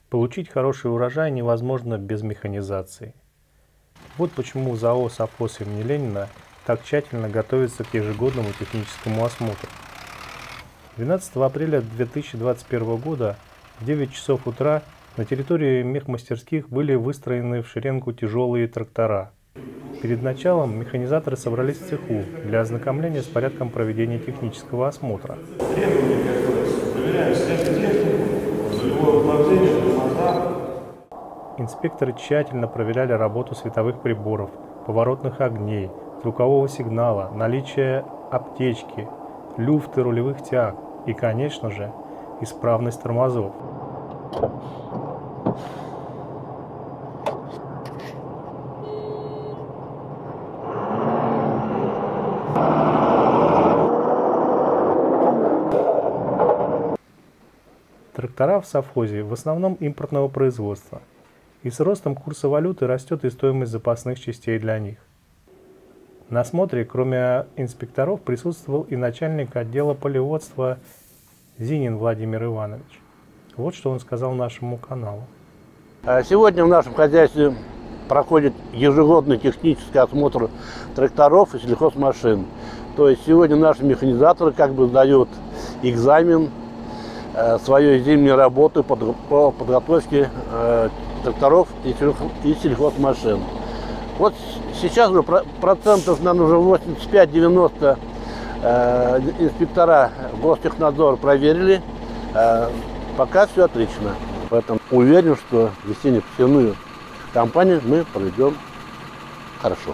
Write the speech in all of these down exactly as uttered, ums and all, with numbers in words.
Получить хороший урожай невозможно без механизации. Вот почему ЗАО «Совхоз» имени Ленина так тщательно готовится к ежегодному техническому осмотру. двенадцатого апреля две тысячи двадцать первого года в девять часов утра на территории мехмастерских были выстроены в шеренгу тяжелые трактора. Перед началом механизаторы собрались в цеху для ознакомления с порядком проведения технического осмотра. Инспекторы тщательно проверяли работу световых приборов, поворотных огней, звукового сигнала, наличие аптечки, люфты рулевых тяг и, конечно же, исправность тормозов. Трактора в совхозе в основном импортного производства, и с ростом курса валюты растет и стоимость запасных частей для них. На осмотре, кроме инспекторов, присутствовал и начальник отдела полеводства Зинин Владимир Иванович. Вот что он сказал нашему каналу. Сегодня в нашем хозяйстве проходит ежегодный технический осмотр тракторов и сельхозмашин. То есть сегодня наши механизаторы как бы сдают экзамен, свою зимнюю работу по подготовке тракторов и сельхозмашин. Вот сейчас уже процентов, наверное, уже восемьдесят пять — девяносто инспектора Гостехнадзора проверили. Пока все отлично. Поэтому уверен, что весенне-посевную кампанию мы проведем хорошо.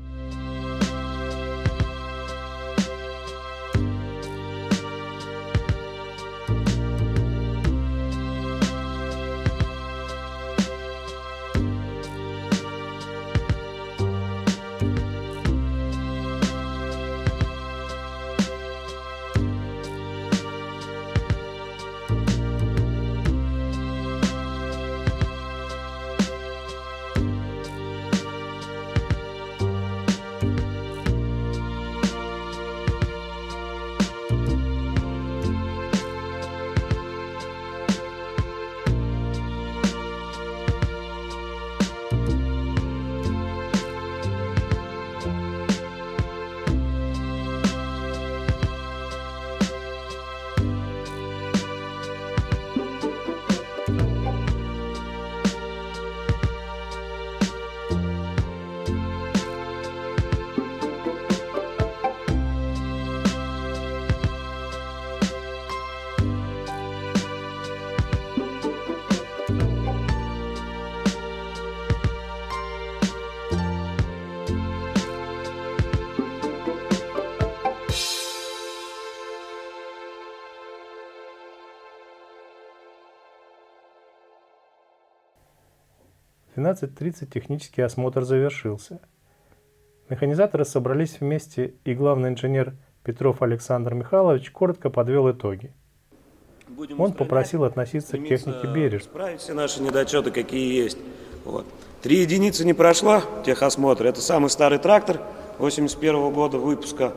В двенадцать тридцать технический осмотр завершился. Механизаторы собрались вместе, и главный инженер Петров Александр Михайлович коротко подвел итоги. Будем Он попросил относиться к технике бережно. Исправить все наши недочеты, какие есть. Вот. Три единицы не прошла техосмотр. Это самый старый трактор восемьдесят первого года выпуска,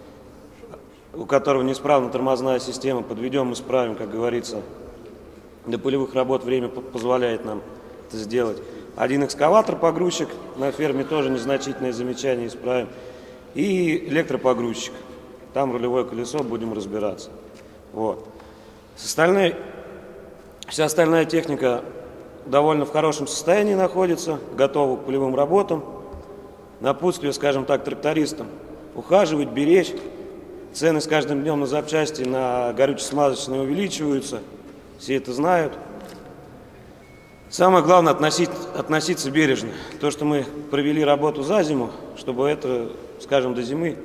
у которого неисправна тормозная система. Подведем, исправим, как говорится. До полевых работ время позволяет нам это сделать. Один экскаватор-погрузчик на ферме, тоже незначительные замечания, исправим. И электропогрузчик. Там рулевое колесо, будем разбираться. Вот. С остальной, вся остальная техника довольно в хорошем состоянии находится, готова к полевым работам. Напутствие, скажем так, трактористам: ухаживать, беречь. Цены с каждым днем на запчасти, на горюче-смазочные увеличиваются. Все это знают. Самое главное — относить, относиться бережно. То, что мы провели работу за зиму, чтобы это, скажем, до зимы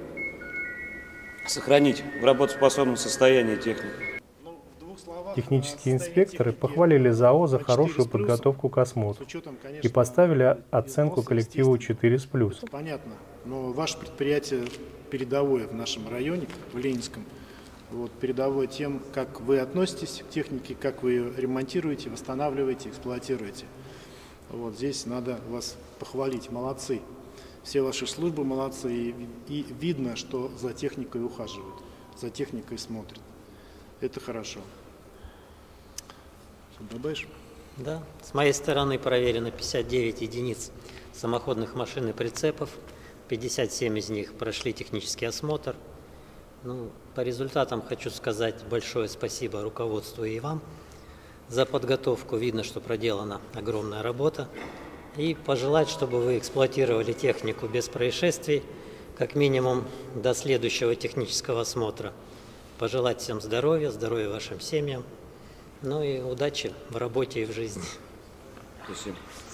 сохранить в работоспособном состоянии технику. Технические инспекторы похвалили ЗАО за хорошую подготовку к осмотру и поставили оценку коллективу четыре с плюсом. Понятно, но ваше предприятие передовое в нашем районе, в Ленинском. Вот, передовой тем, как вы относитесь к технике, как вы ее ремонтируете, восстанавливаете, эксплуатируете. Вот здесь надо вас похвалить. Молодцы. Все ваши службы молодцы. И, и видно, что за техникой ухаживают, за техникой смотрят. Это хорошо. Что добавишь? Да, с моей стороны проверено пятьдесят девять единиц самоходных машин и прицепов, пятьдесят семь из них прошли технический осмотр. Ну, по результатам хочу сказать большое спасибо руководству и вам за подготовку. Видно, что проделана огромная работа. И пожелать, чтобы вы эксплуатировали технику без происшествий, как минимум до следующего технического осмотра. Пожелать всем здоровья, здоровья вашим семьям, ну и удачи в работе и в жизни. Спасибо.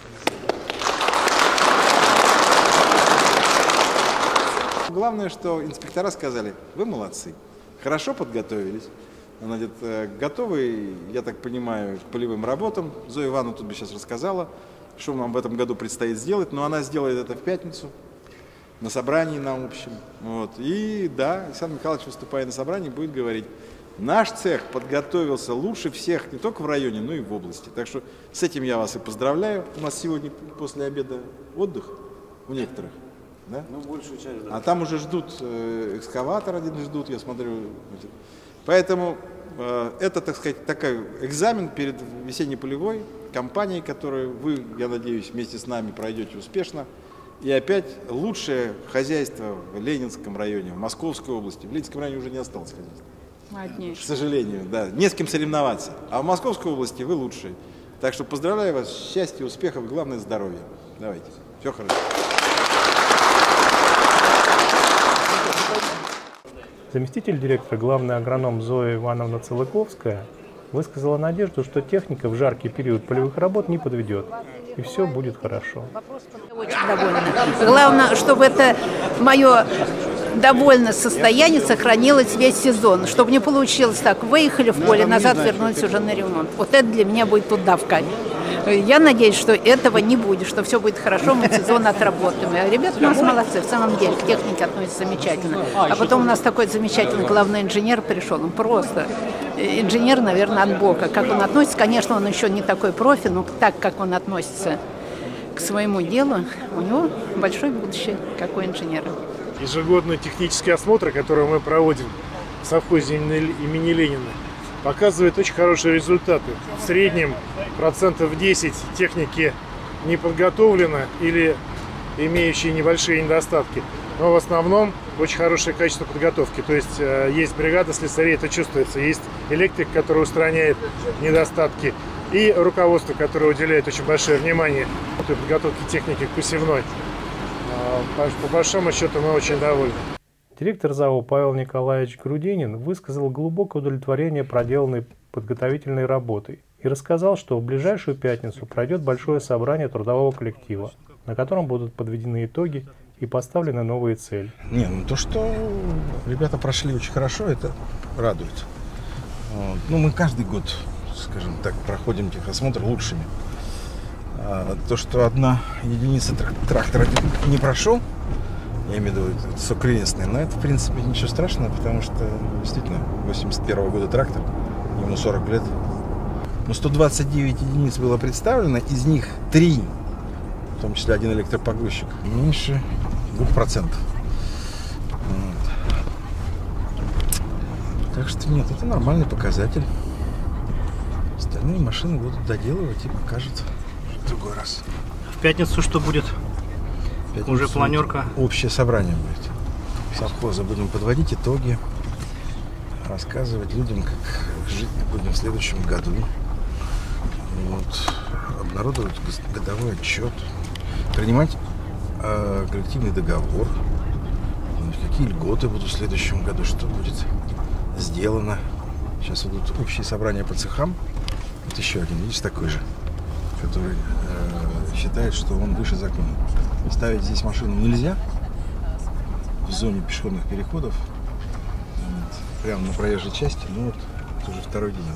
Главное, что инспектора сказали: вы молодцы, хорошо подготовились, значит, готовы, я так понимаю, к полевым работам. Зоя Ивановна тут бы сейчас рассказала, что нам в этом году предстоит сделать, но она сделает это в пятницу на собрании на общем. Вот. И да, Александр Михайлович, выступая на собрании, будет говорить: наш цех подготовился лучше всех не только в районе, но и в области. Так что с этим я вас и поздравляю. У нас сегодня после обеда отдых у некоторых. Да? Ну, большую часть, да. А там уже ждут, э, экскаватор один ждут, я смотрю. Поэтому э, это, так сказать, такой экзамен перед весенне-полевой кампанией, которую вы, я надеюсь, вместе с нами пройдете успешно. И опять лучшее хозяйство в Ленинском районе, в Московской области. В Ленинском районе уже не осталось хозяйства. Одни. К сожалению, да. Не с кем соревноваться. А в Московской области вы лучшие. Так что поздравляю вас, счастья, успехов, главное здоровье. Давайте. Все хорошо. Заместитель директора, главный агроном Зоя Ивановна Целыковская, высказала надежду, что техника в жаркий период полевых работ не подведет, и все будет хорошо. Очень довольна. Главное, чтобы это мое довольное состояние сохранилось весь сезон, чтобы не получилось так: выехали в поле, назад вернулись уже на ремонт. Вот это для меня будет удавка. Я надеюсь, что этого не будет, что все будет хорошо, мы сезон отработаем. Ребята у нас молодцы, в самом деле, к технике относятся замечательно. А потом у нас такой замечательный главный инженер пришел, он просто инженер, наверное, от Бога. Как он относится, конечно, он еще не такой профи, но так, как он относится к своему делу, у него большое будущее, как у инженера. Ежегодные технические осмотры, которые мы проводим в совхозе имени Ленина, показывают очень хорошие результаты. В среднем процентов десять техники не подготовлено или имеющие небольшие недостатки. Но в основном очень хорошее качество подготовки. То есть э, есть бригада слесарей, это чувствуется. Есть электрик, который устраняет недостатки. И руководство, которое уделяет очень большое внимание подготовке техники к посевной. Э, по, по большому счету мы очень довольны. Директор ЗАО Павел Николаевич Грудинин высказал глубокое удовлетворение проделанной подготовительной работой и рассказал, что в ближайшую пятницу пройдет большое собрание трудового коллектива, на котором будут подведены итоги и поставлены новые цели. Не, ну то, что ребята прошли очень хорошо, это радует. Вот. Ну, мы каждый год, скажем так, проходим техосмотр лучшими. А то, что одна единица трактора не прошел, я имею в виду сокрестный, но это, в принципе, ничего страшного, потому что, действительно, восемьдесят первого года трактор, ему сорок лет. Но сто двадцать девять единиц было представлено, из них три, в том числе один электропогрузчик, меньше двух процентов. Вот. Так что нет, это нормальный показатель. Остальные машины будут доделывать и покажут в другой раз. В пятницу что будет? Пятницу уже планерка? Общее собрание будет. Совхоза будем подводить итоги, рассказывать людям, как жить будем в следующем году. Вот. Обнародовать годовой отчет, принимать э, коллективный договор, какие льготы будут в следующем году, что будет сделано. Сейчас идут общие собрания по цехам. Вот еще один, видишь, такой же, который э, считает, что он выше закона. Ставить здесь машину нельзя в зоне пешеходных переходов, вот, прямо на проезжей части, но вот это уже второй день.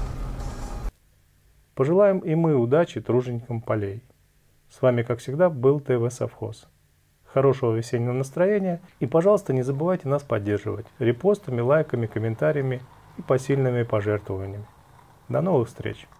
Пожелаем и мы удачи труженикам полей. С вами, как всегда, был ТВ Совхоз. Хорошего весеннего настроения и, пожалуйста, не забывайте нас поддерживать репостами, лайками, комментариями и посильными пожертвованиями. До новых встреч!